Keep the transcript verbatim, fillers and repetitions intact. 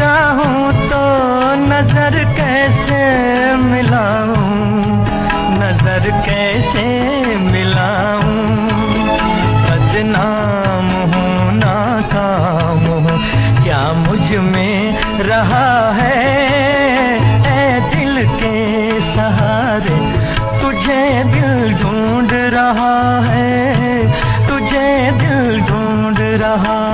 चाहूं तो नजर कैसे मिलाऊं, नजर कैसे मिलाऊं। बदनाम हूँ नाकाम हूँ, क्या मुझ में रहा है ऐ दिल के सहारे। तुझे दिल ढूंढ रहा है, तुझे दिल ढूंढ रहा